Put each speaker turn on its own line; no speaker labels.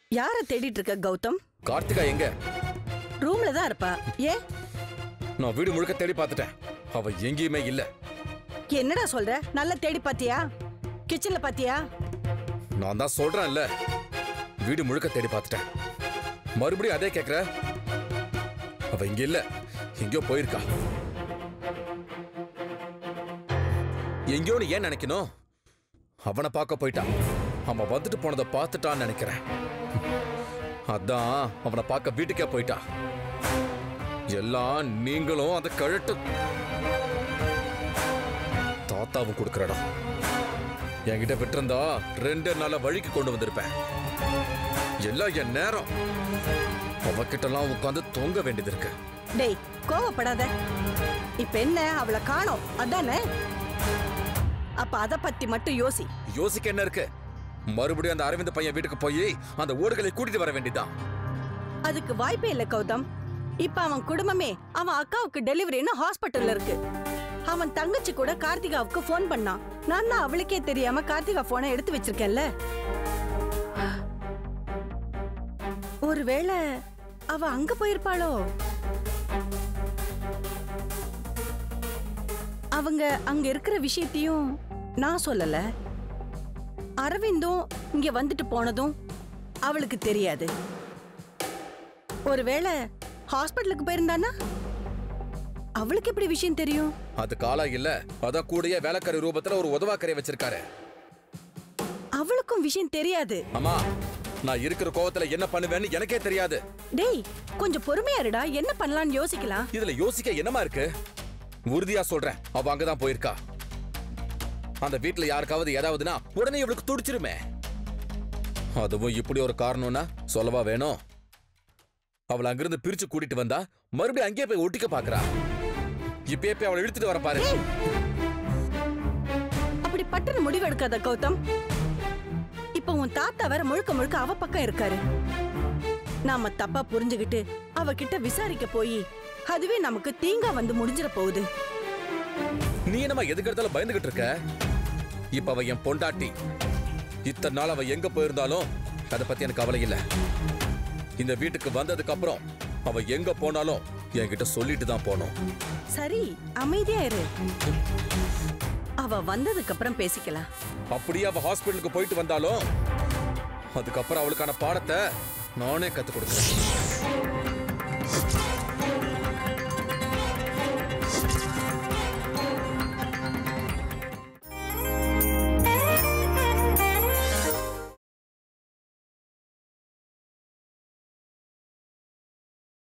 யார தேடிட்டு இருக்க கௌதம்?
கார்த்திகா எங்க?
ரூம்ல தான் இருப்பா. ஏன்?
நான் வீடு முழுக்க தேடி பார்த்துட்டேன். அவ எங்கேயுமே இல்ல.
என்னடா சொல்ற? நல்லா தேடி பாத்தியா? கிச்சன்ல பாத்தியா?
நான் தான் சொல்றேன்ல, வீடு முழுக்க தேடி பார்த்துட்டேன். மறுபடியும் அதே கேக்குற? அவ இங்க இல்ல, எங்கயோ போயிருக்கா. எங்கயோன்னு ஏன் நினைக்கணும்? அவனை பார்க்க போயிட்டான். அவன் வந்துட்டு போனதை பார்த்துட்டான்னு நினைக்கிறேன். அதான் அவனை பார்க்க வீட்டுக்கே போயிட்டா. எல்லாம் நீங்களும் அந்த கழட்டு தாத்தாவும் கொடுக்கறடா. என்கிட்ட விட்டிருந்தா 2 நாள வழிக்கு கொண்டு வந்திருப்பேன். எல்லாம் என் நேரம். அவகிட்டலாம் உட்காந்து தொங்க வேண்டியது இருக்கு.
டேய், கோவப்படாத. இப்ப என்ன, அவளை காணோம் அதானே? அப்ப அத பத்தி மட்டும் யோசி.
யோசிக்க என்ன இருக்கு? மறுபடியும் அந்த அரவிந்த் பையன் வீட்டுக்கு போய் அந்த ஓடுகளை கூட்டிட்டு வர வேண்டியதான்.
அதுக்கு வாய்ப்பே இல்ல கௌதம். இப்ப அவன் குடும்பமே அவன் அக்காவுக்கு டெலிவரின்னு ஹாஸ்பிட்டல்ல இருக்கு. அவன் தங்கச்சி கூட கார்த்திகாவுக்கு போன் பண்ணான். நான் தான் அவளுக்கே தெரியாம கார்த்திகா போனை எடுத்து வச்சிருக்கேன்ல. ஒருவேளை அவ அங்க போயிருப்பாளோ? அவங்க அங்க இருக்கிற விஷயத்தையும் நான் சொல்லல. அரவிந்தும் இங்க வந்துட்டு போனதும் அவளுக்கு தெரியாது. ஒருவேளை ஹாஸ்பிட்டலுக்கு போயிருந்தானா? அவளுக்கு எப்படி விஷயம் தெரியும்?
அது காலா இல்ல, அத கூடிய வேலைக்காரி ரூபத்துல ஒரு உதவாக்கரை வச்சிருக்காரு.
அவளுக்கும் விஷயம் தெரியாது.
அம்மா, நான் இருக்கிற கோவத்துல என்ன பண்ணுவேன்னு எனக்கே தெரியாது.
டேய், கொஞ்சம் பொறுமையா இருடா. என்ன பண்ணலாம்னு யோசிக்கலாம்.
இதுல யோசிக்க என்னமா இருக்கு? உறுதியா சொல்றேன், அவ அங்கதான் போயிருக்கா. அந்த வீட்டுல யாருக்காவது ஏதாவதுனா உடனே இவளுக்கு துடிச்சிருமே. அதுவும் இப்படி ஒரு காரணம்னா சொல்லவா வேணும்? அவளை அங்கிருந்து பிரிச்சு கூட்டிட்டு வந்தா மறுபடியும் அங்கேயே போய் ஒட்டிக்க பாக்குறா. இப்பயே போய் அவளை இழுத்துட்டு வர பாரு.
அப்படி பட்டுன்னு முடிவு எடுக்காத கௌதம். இப்ப உன் தாத்தா வேற முழுக்க முழுக்க அவ பக்கம் இருக்காரு. நாம தப்பா புரிஞ்சுகிட்டு அவகிட்ட விசாரிக்க போய் அதுவே நமக்கு தீங்கா வந்து முடிஞ்சிட போகுது.
நீ என்னமா எதுக்கெடுத்தாலும் பயந்துகிட்டு இருக்க? இப்ப அவ என் பொண்டாட்டி. இத்தனை நாள் அவ எங்க போயிருந்தாலும் அதை பத்தி எனக்கு கவலை இல்ல. இந்த வீட்டுக்கு வந்ததுக்கு அப்புறம் அவ எங்க போனாலும் என்கிட்ட சொல்லிட்டு தான் போனோம்.
சரி, அமைதியா இரு. அவ வந்ததுக்கு அப்புறம் பேசிக்கலாம்.
அப்படியே அவ ஹாஸ்பிட்டலுக்கு போயிட்டு வந்தாலும் அதுக்கப்புறம் அவளுக்கான பாடத்தை நானே கத்து கொடுக்கிறேன்.